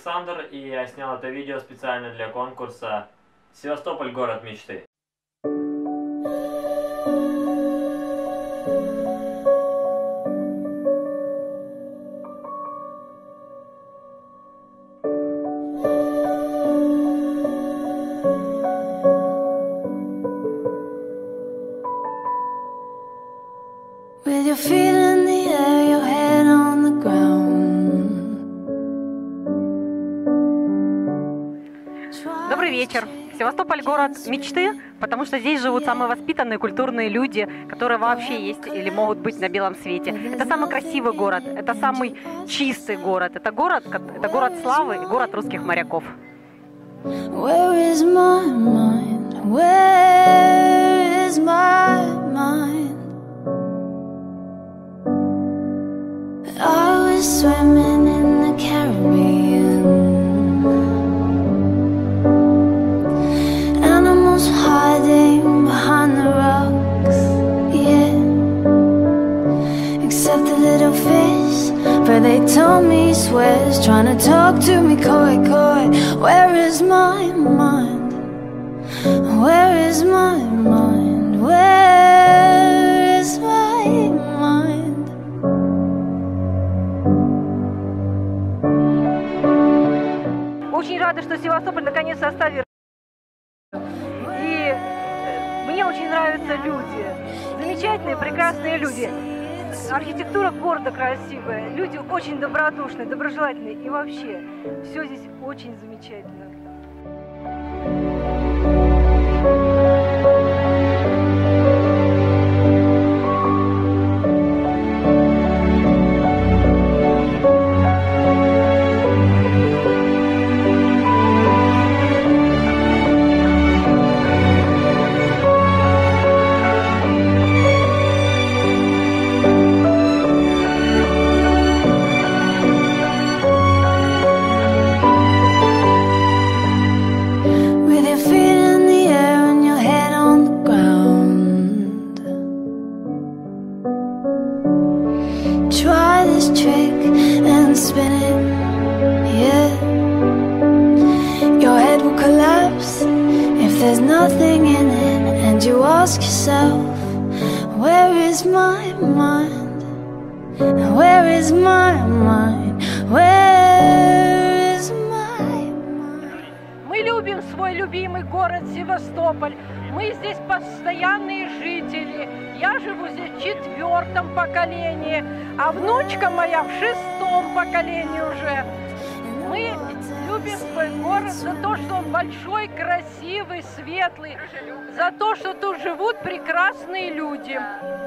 Александр, и я снял это видео специально для конкурса «Севастополь. Город мечты». With your feet in the air, your head on the ground. Добрый вечер. Севастополь – город мечты, потому что здесь живут самые воспитанные, культурные люди, которые вообще есть или могут быть на белом свете. Это самый красивый город, это самый чистый город, это город славы и город русских моряков. Where is my mind? Where is my mind? I was swimming in the Caribbean. Animals hiding behind the rocks, yeah. Except the little fish, but they told me swears, trying to talk to me coy, coy. Where is my mind? Where is my mind? Where is my mind? Очень рада, что Севастополь наконец-то оставил. И мне очень нравятся люди. Замечательные, прекрасные люди. Архитектура города красивая. Люди очень добродушные, доброжелательные. И вообще, все здесь очень замечательно. Try this trick and spin it, yeah. Your head will collapse if there's nothing in it. And you ask yourself, where is my mind? Where is my mind? Where is my mind? Мы любим свой любимый город Севастополь. Мы здесь постоянные жители. Я живу здесь в 4-м поколении, а внучка моя в 6-м поколении уже. Мы любим свой город за то, что он большой, красивый, светлый, за то, что тут живут прекрасные люди.